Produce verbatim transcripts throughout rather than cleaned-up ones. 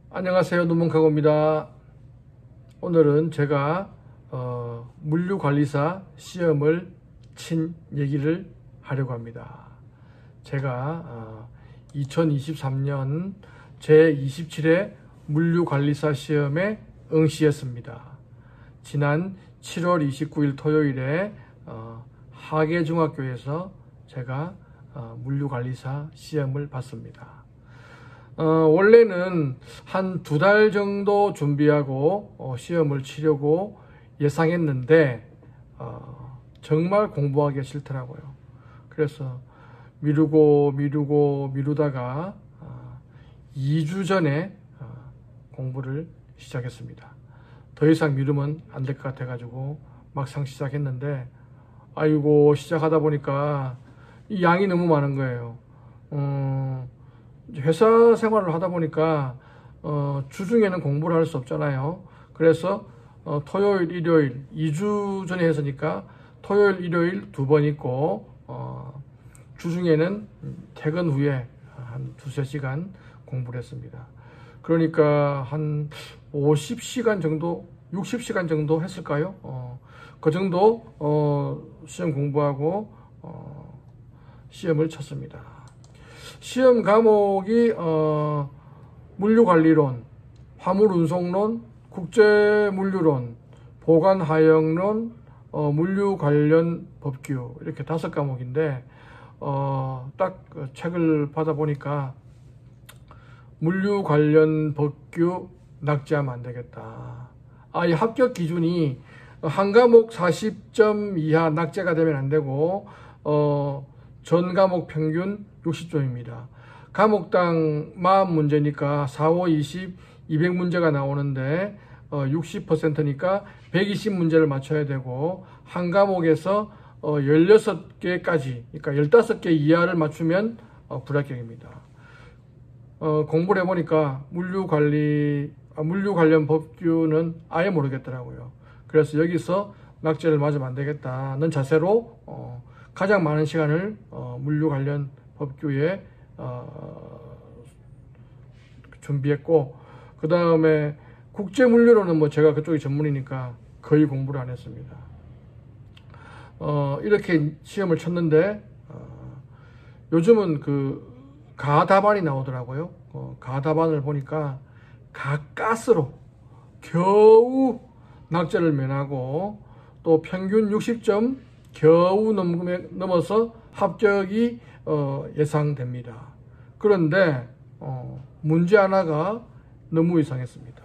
안녕하세요, 눈먼카고입니다. 오늘은 제가 어, 물류관리사 시험을 친 얘기를 하려고 합니다. 제가 어, 이천이십삼 년 제이십칠 회 물류관리사 시험에 응시했습니다. 지난 칠월 이십구일 토요일에 어, 하계중학교에서 제가 어, 물류관리사 시험을 봤습니다. 어, 원래는 한 두 달 정도 준비하고 어, 시험을 치려고 예상했는데 어, 정말 공부하기가 싫더라고요. 그래서 미루고 미루고 미루다가 어, 이 주 전에 어, 공부를 시작했습니다. 더 이상 미루면 안 될 것 같아 가지고 막상 시작했는데 아이고, 시작하다 보니까 이 양이 너무 많은 거예요. 어, 회사 생활을 하다 보니까 어, 주중에는 공부를 할 수 없잖아요. 그래서 어, 토요일, 일요일 이 주 전에 했으니까 토요일, 일요일 두 번 있고 어, 주중에는 퇴근 후에 한 두세 시간 공부를 했습니다. 그러니까 한 오십 시간 정도, 육십 시간 정도 했을까요? 어, 그 정도 어, 시험 공부하고 어, 시험을 쳤습니다. 시험 과목이 어, 물류관리론, 화물운송론, 국제물류론, 보관하역론, 어, 물류 관련 법규 이렇게 다섯 과목인데 어, 딱 책을 받아보니까 물류 관련 법규 낙제하면 안 되겠다. 아, 이 합격 기준이 한 과목 사십 점 이하 낙제가 되면 안 되고 어, 전 과목 평균 육십 점입니다. 과목당 사십 문제니까 사, 오, 이십, 이백 문제가 나오는데 어, 육십 퍼센트니까 백이십 문제를 맞춰야 되고 한 과목에서 어, 열여섯 개까지, 그러니까 열다섯 개 이하를 맞추면 어, 불합격입니다. 어, 공부를 해보니까 물류관리, 아, 물류 관련 법규는 아예 모르겠더라고요. 그래서 여기서 낙제를 맞으면 안 되겠다는 자세로 어, 가장 많은 시간을 어, 물류 관련 법규에 어, 준비했고, 그 다음에 국제물류로는 뭐 제가 그쪽이 전문이니까 거의 공부를 안 했습니다. 어, 이렇게 시험을 쳤는데 어, 요즘은 그 가다반이 나오더라고요. 어, 가다반을 보니까 가까스로 겨우 낙제를 면하고 또 평균 육십 점 겨우 넘어서 합격이 어, 예상됩니다. 그런데 어, 문제 하나가 너무 이상했습니다.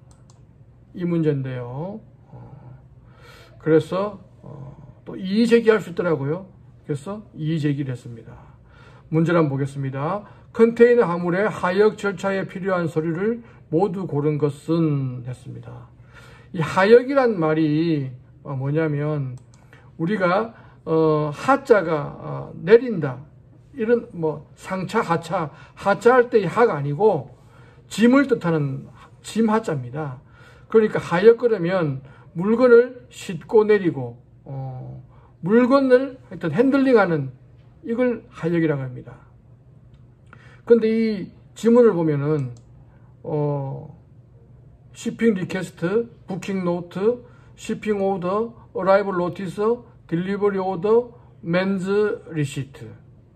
이 문제인데요. 어, 그래서 어, 또 이의 제기할 수 있더라고요. 그래서 이의 제기를 했습니다. 문제를 한번 보겠습니다. 컨테이너 화물의 하역 절차에 필요한 서류를 모두 고른 것은 했습니다. 이 하역이란 말이 어, 뭐냐면 우리가 어, 하자가 어, 내린다, 이런 뭐 상차, 하차, 하차할 때의 하가 아니고 짐을 뜻하는 짐 하자입니다. 그러니까 하역 그러면 물건을 싣고 내리고 어, 물건을 하여튼 핸들링하는, 이걸 하역이라고 합니다. 근데 이 지문을 보면은 어, shipping request, booking note, shipping order, arrival notice, delivery order, men's receipt.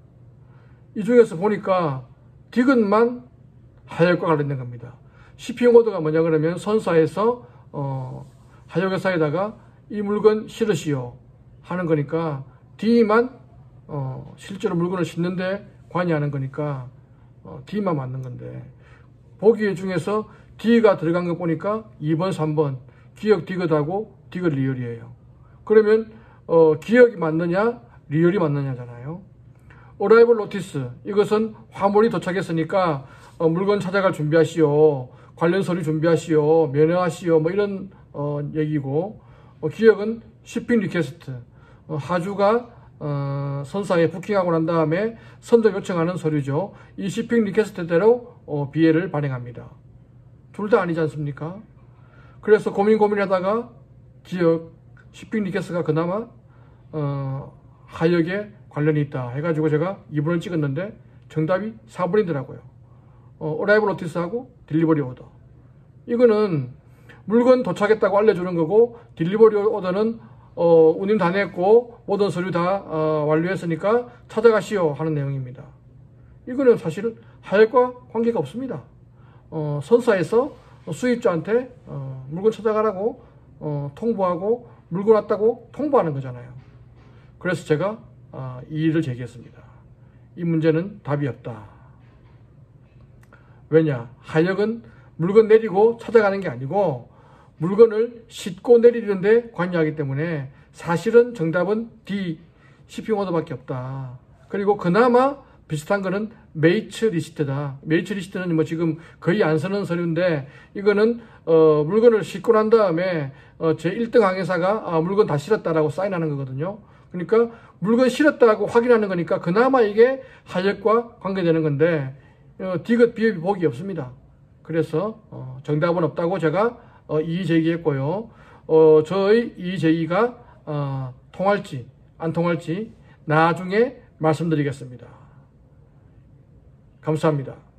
이 중에서 보니까 디귿만 하역과 관련된 겁니다. shipping order가 뭐냐 그러면 선사에서 어, 하역회사에다가 이 물건 실으시오 하는 거니까 D만 어, 실제로 물건을 싣는데 관여하는 거니까 어, D만 맞는 건데, 보기 중에서 D가 들어간 거 보니까 이 번, 삼 번 기역 디귿하고 디귿 리얼이에요. 그러면 어, 기역이 맞느냐 리얼이 맞느냐잖아요. 어라이벌 노티스, 이것은 화물이 도착했으니까 어, 물건 찾아갈 준비하시오, 관련 서류 준비하시오, 면허하시오, 뭐 이런 어, 얘기고, 어, 기역은 shipping request, 어, 하주가 어, 선사에 부킹하고 난 다음에 선적 요청하는 서류죠. 이 shipping request대로 어, 비엘을 발행합니다. 둘 다 아니지 않습니까? 그래서 고민 고민하다가 기역 shipping request가 그나마 어, 하역에 관련이 있다 해가지고 제가 이 번을 찍었는데 정답이 사 번이더라고요. 어, 어라이벌 노티스하고 딜리버리 오더. 이거는 물건 도착했다고 알려주는 거고, 딜리버리 오더는 어, 운임 다 냈고 모든 서류 다 어, 완료했으니까 찾아가시오 하는 내용입니다. 이거는 사실 하역과 관계가 없습니다. 어, 선사에서 수입자한테 어, 물건 찾아가라고 어, 통보하고 물건 왔다고 통보하는 거잖아요. 그래서 제가 어, 이의를 제기했습니다. 이 문제는 답이 없다. 왜냐? 하역은 물건 내리고 찾아가는 게 아니고 물건을 싣고 내리는데 관여하기 때문에 사실은 정답은 D, shipping order밖에 없다. 그리고 그나마 비슷한 거는 메이츠 리시트다. 메이츠 리시트는 뭐 지금 거의 안 쓰는 서류인데, 이거는 어, 물건을 싣고 난 다음에 어, 제 일 등 항해사가 아, 물건 다 실었다라고 사인하는 거거든요. 그러니까 물건 실었다고 확인하는 거니까 그나마 이게 하역과 관계되는 건데 어, 디귿 비협이 복이 없습니다. 그래서 어, 정답은 없다고 제가 어, 이의 제기했고요. 어, 저의 이의 제기가 어, 통할지 안 통할지 나중에 말씀드리겠습니다. 감사합니다.